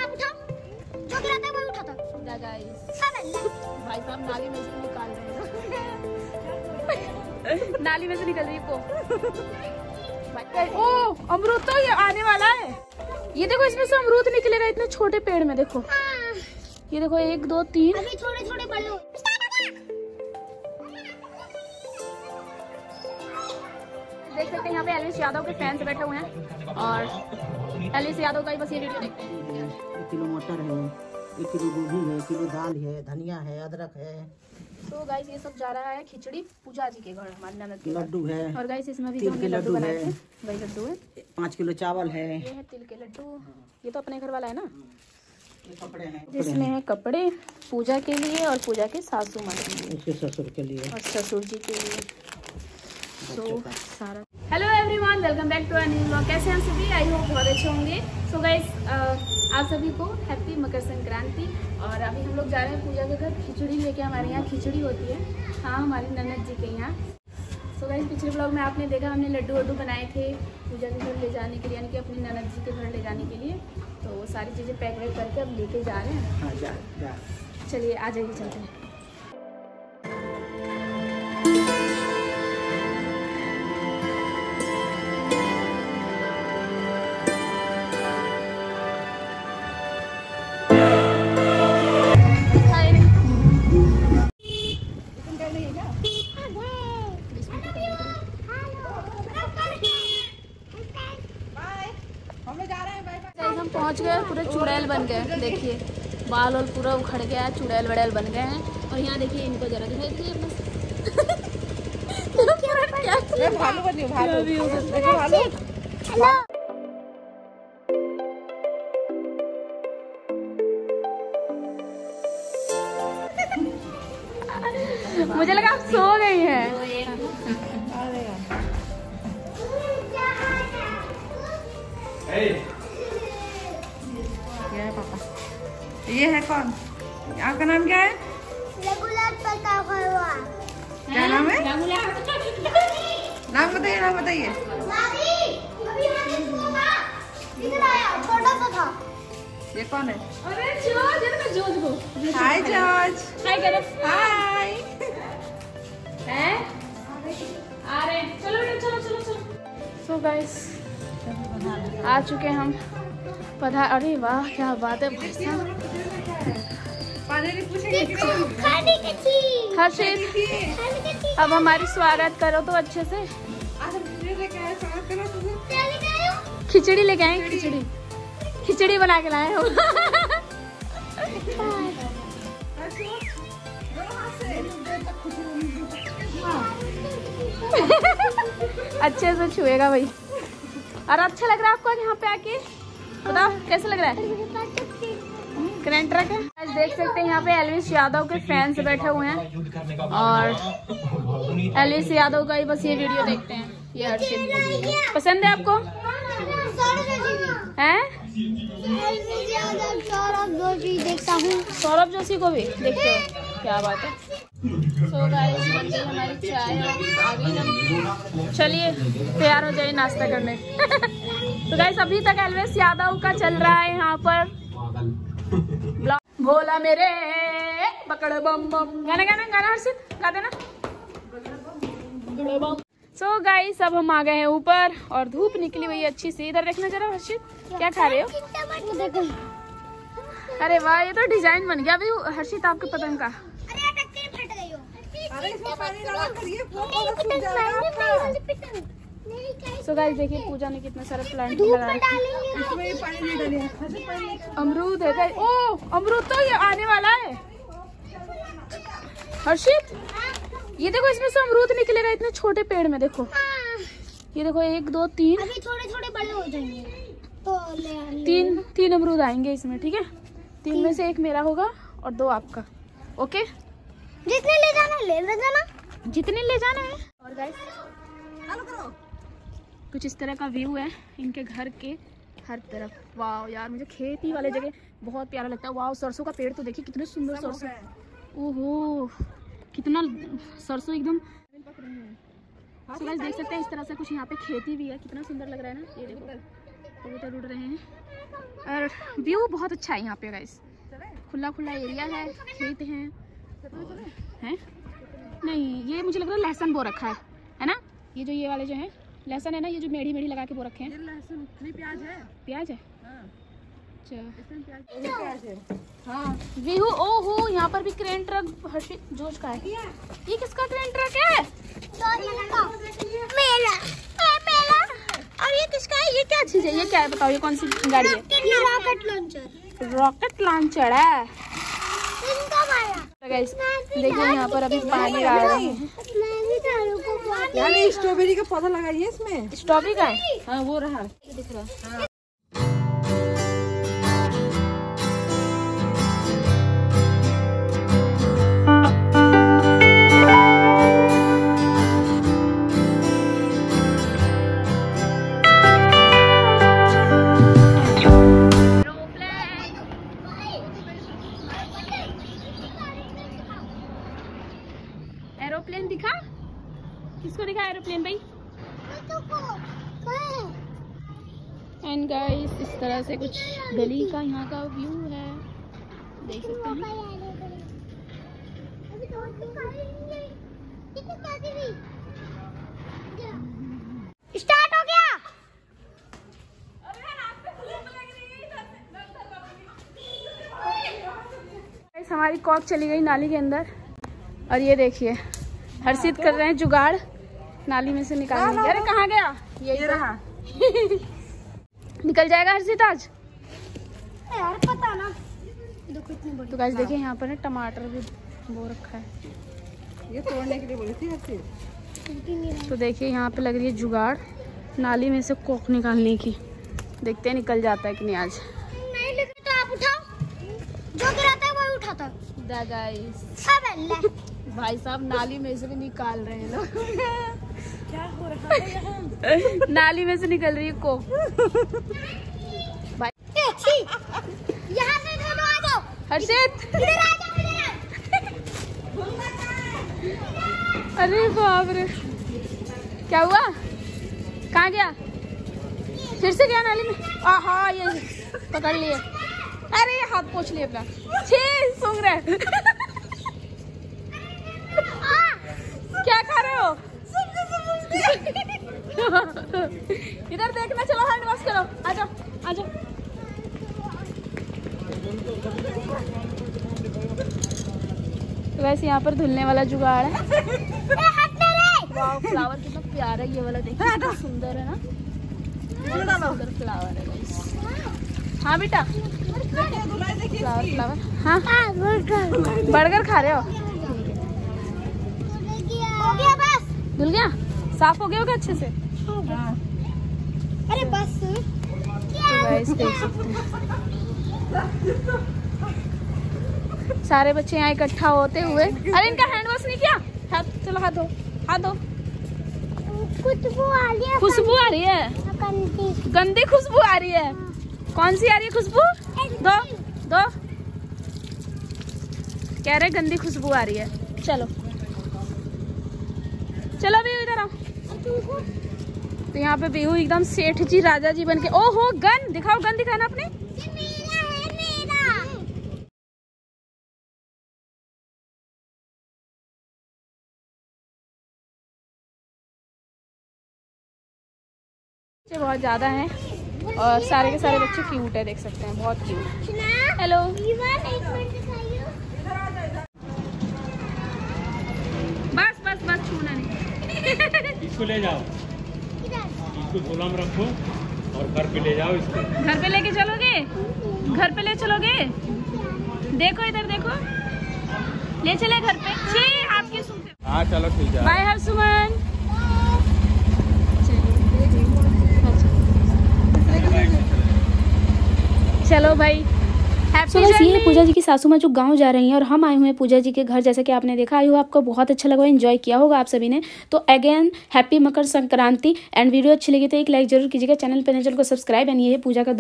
उठा, जो गिराता है वही उठाता। गाइस हाँ भाई साहब नाली में से निकाल रहे हैं। नाली में से निकल रही है को। ओ अमरूद तो ये आने वाला है। ये देखो इसमें से अमरूद निकलेगा इतने छोटे पेड़ में। देखो ये देखो 1 2 3 अभी थोड़े थोड़े बड़े हो। देख सकते हैं यहाँ पे एलविस यादव के फैंस बैठे हुए हैं और एलविस यादव का ही बस ये वीडियो देखते हैं। 1 किलो मटर है, 1 किलो गोभी है, 1 किलो दाल है, धनिया है, अदरक है। तो गाइस ये सब जा रहा है खिचड़ी पूजा जी के घर, हमारी ननद के लड्डू है और गाइस इसमें भी तिल के लड्डू बनाए थे है। वही लड्डू है। 5 किलो चावल है। ये है तिल के लड्डू। ये तो अपने घर वाला है ना। ये कपड़े हैं, जिसमें है कपड़े पूजा के लिए और पूजा के सासू माँ के लिए इसके ससुर के लिए और ससुर जी के लिए। तो सारा hello everyone, welcome back to a new vlog. कैसे हैं सभी? आई होप बहुत अच्छे होंगे। सो गाइस आप सभी को हैप्पी मकर संक्रांति। और अभी हम लोग जा रहे हैं पूजा के घर खिचड़ी लेके। हमारे यहाँ खिचड़ी होती है, हाँ, हमारी ननद जी के यहाँ। सो गाइस पिछले ब्लॉग में आपने देखा हमने लड्डू वड्डू बनाए थे पूजा के घर ले जाने के लिए, यानी कि अपनी ननद जी के घर ले जाने के लिए। तो वो सारी चीज़ें पैक वैक करके अब लेके जा रहे हैं। हाँ, जा। चलिए आ जाइए, चलते हैं। हम पहुंच गए, पूरे चुड़ैल बन गए। देखिए बाल और पूरा उखड़ गया, चुड़ैल वड़ैल बन गए हैं। और यहाँ देखिए इनको जरा दिखाई दीजिए भालू बनी, भालू भी हो सकता है। मुझे लगा आप सो गई हैं। ये है पापा। ये है कौन? आपका नाम क्या है? क्या नाम है? नाम बताइए, नाम बताइए। ये कौन है? अरे जॉर्ज को हाय जॉर्ज। हाय करो। हाय। हैं? आ रहे हैं। चलो बेटा, चलो चलो चलो। सो गाइस आ चुके हम पधा। अरे वाह क्या बात है भाई साहब। हर्षित अब हमारी स्वागत करो तो अच्छे से। खिचड़ी लेके आए, खिचड़ी बना के लाए हम। अच्छे से छुएगा भाई। और अच्छा लग रहा है आपको यहाँ पे आके? बताओ कैसा लग रहा है? करंट ट्रक है। देख सकते हैं यहाँ पे एलविस यादव के फैंस बैठे हुए हैं और एलविस यादव का ही बस ये वीडियो देखते हैं। ये हर्षित पसंद है आपको? हैं? देखता हूँ, सौरभ जोशी को भी देखते हो? क्या बात है। सो गाइस बन गई हमारी चाय और आ गई हम। चलिए तैयार हो जाइए नाश्ता करने। तो गाइस अभी तक एलविस यादव का चल रहा है यहाँ पर भोला मेरे पकड़ बम बम। गाना गाना गाना हर्षित गा देना। सो गाइस अब हम आ गए हैं ऊपर और धूप निकली हुई है अच्छी सी। इधर देखना जरा हर्षित, क्या खा रहे हो? अरे वाह ये तो डिजाइन बन गया अभी हर्षित आपके पतंग का। सो गाइस देखिए पूजा ने कितना सारा प्लांट लगाया। अमरूद है गाइस। ओ अमरूद तो ये आने वाला है। हर्षित ये देखो इसमें से अमरूद निकलेगा इतने छोटे पेड़ में। देखो ये देखो 1 2 3 अभी थोड़े थोड़े बड़े हो जाएंगे तो तीन अमरूद आएंगे इसमें, ठीक है? 3 में से 1 मेरा होगा और 2 आपका। ओके, जितने ले जाना ले जाना, जितने ले जाना है। और गाइस कुछ इस तरह का व्यू है इनके घर के हर तरफ। वाह यार मुझे खेती वाले जगह बहुत प्यारा लगता है। वाह सरसों का पेड़ तो देखिए कितने सुंदर सरसों। ओहो कितना सरसों एकदम। तो गाइस देख सकते हैं इस तरह से कुछ यहाँ पे खेती भी है, कितना सुंदर लग रहा है ना। ये देखो कबूतर उड़ रहे हैं और व्यू बहुत अच्छा है यहाँ पे गाइस। खुला खुला एरिया है, खेत हैं। हैं? नहीं, ये मुझे लग रहा है लहसुन बो रखा है ना? ये वाले जो हैं लहसुन है ना, ये जो मेढ़ी मेढ़ी लगा के बो रखे हैं। लहसुन नहीं, प्याज है। प्याज है? अच्छा, इसमें प्याज है। हाँ व्यू ओहो, यहाँ पर भी क्रेन ट्रक जोश का है। ये किसका क्रेन ट्रक है? मेला मेला। और ये किसका है? ये क्या चीज है? ये क्या है बताओ? ये कौन सी गाड़ी है? Rocket launcher. रॉकेट लॉन्चर है इनका मारा। गाइस देखिए यहाँ पर अभी पानी आ रहा है। यार स्ट्रॉबेरी का पौधा लगाइए इसमें। स्ट्रॉबेरी का है? हाँ वो रहा। दिख रहा है। एरोप्लेन दिखा? किसको दिखा एरोप्लेन भाई? एंड गाइस इस तरह से कुछ गली का यहाँ का व्यू है, देख सकते हैं। स्टार्ट हो गया। हमारी कॉक चली गई नाली के अंदर और ये देखिए हर्षित कर रहे हैं जुगाड़ नाली में से निकालने की। अरे कहाँ गया? ये रहा। निकल जाएगा हर्षित आज? यार पता ना। देखो इतनी बड़ी। तो गाइस देखिए यहाँ पर ना टमाटर भी बो रखा है। ये तोड़ने के लिए बोली थी हर्षित। तो देखिए यहाँ पे लग रही है जुगाड़ नाली में से कोक निकालने की। देखते हैं निकल जाता है कि नहीं आज। नहीं लेकिन तो आप उठाओ, जो गिराता है वही उठाता है। दा गाइस अब ले। भाई साहब नाली में से भी निकाल रहे हैं लोग। क्या हो रहा है यहाँ? नाली में से निकल रही है कोक। भाई यहाँ से दोनों आ जाओ। हर्षित इधर आ जाओ, इधर। अरे बाप रे, क्या हुआ? कहाँ गया? फिर से गया नाली में? आहा ये पकड़ लिए। अरे हाथ पोंछ लिए अपना। छी सूंघ रहे। क्या खा रहे हो? इधर देखना, चलो हैंड वॉश करो। आ जाओ आ जाओ। तो वैसे यहाँ पर धुलने वाला जुगाड़ है। वाह फ्लावर कितना प्यारा है ये वाला, देखिए कितना सुंदर है ना। सुंदर फ्लावर है गाइस। हाँ बेटा फ्लावर फ्लावर। हाँ बर्गर खा रहे हो? हो गया बस। धुल गया? साफ हो गया होगा अच्छे से? अरे बस। तो गाइस देख सकते हैं सारे बच्चे यहाँ इकट्ठा होते हुए। अरे इनका हैंड वॉश नहीं किया? हाथ चलो हाथ धो, हाथ धो। खुशबू आ रही है। खुशबू आ रही है? गंदी खुशबू आ रही है। कौन सी आ रही है खुशबू? दो दो कह रहे गंदी खुशबू आ रही है। चलो चलो भी इधर आओ। तो यहाँ पे बेहू एकदम सेठ जी राजा जी बन के। ओहो गन दिखाओ, गन दिखाना अपने। बच्चे बहुत ज्यादा हैं और सारे के सारे बच्चे क्यूट है, देख सकते हैं बहुत क्यूट। हेलो बस बस बस छूना नहीं। इसको ले जाओ, इसको झोला में रखो और घर पे ले जाओ। इसको घर पे लेके चलोगे? घर पे ले चलोगे? देखो इधर देखो, ले चले घर पे। छी आपकी सुनते। हाँ चलो ठीक है। बाय हर्षुमन। चलो भाई सो बस ये पूजा जी की सासू माँ जो गांव जा रही हैं और हम आए हुए हैं पूजा जी के घर। जैसा कि आपने देखा, आई हो आपको बहुत अच्छा लगा, एंजॉय किया होगा आप सभी ने। तो again happy Makar Sankranti. And video अच्छी लगी तो एक लाइक जरूर कीजिएगा, चैनल को सब्सक्राइब। एंड ये है पूजा का